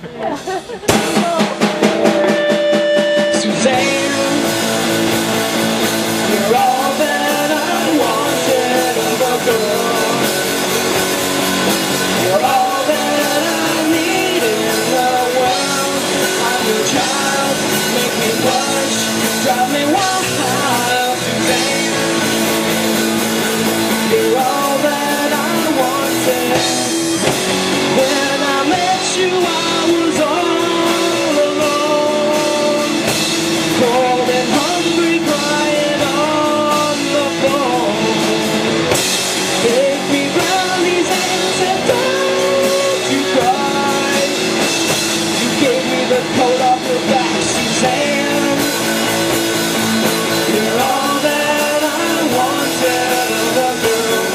Susanne, you're all that I wanted of a girl. You're all that I need in the world. I'm your child, make me blush, drive me wild. Susanne, you're all that I wanted. When I met you, I was all alone, cold and hungry, crying on the phone. Take me round these arms and don't you cry. You gave me the coat off your back, Susanne. You're all that I wanted of a girl.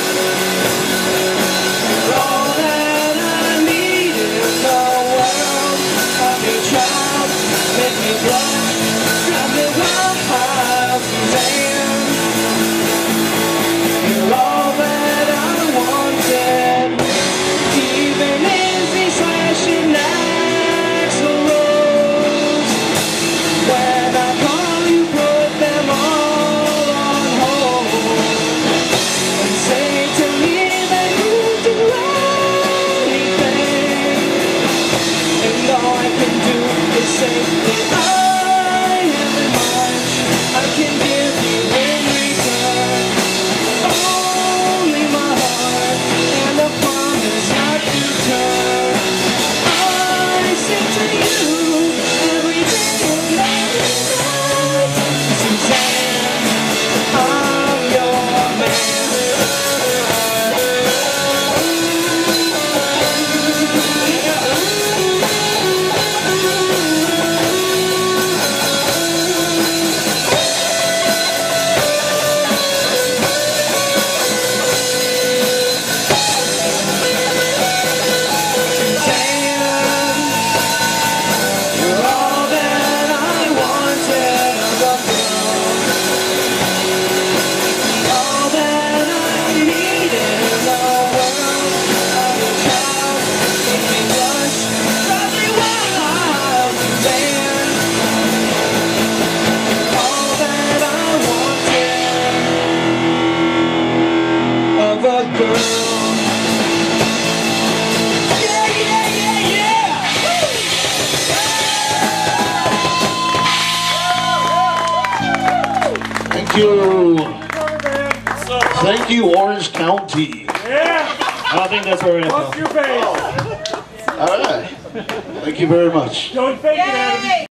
You're all that I need in the world. I'm your child, make me blush, drive me wild, Susanne. You're all that I wanted. Even as these flashing lights arose, when I call you, put them all on hold, and say to me that you'll do anything, and all I can do is say that I have much I can give you in return. Only my heart and a promise not to turn. I sing to you every day and every night. Susanne, I'm your man. Of a girl. Yeah, yeah, yeah, yeah! Thank you. Thank you, Orange County. Yeah! I don't think that's where we're going to Off your face! All right. Thank you very much. Don't fake it, Adam.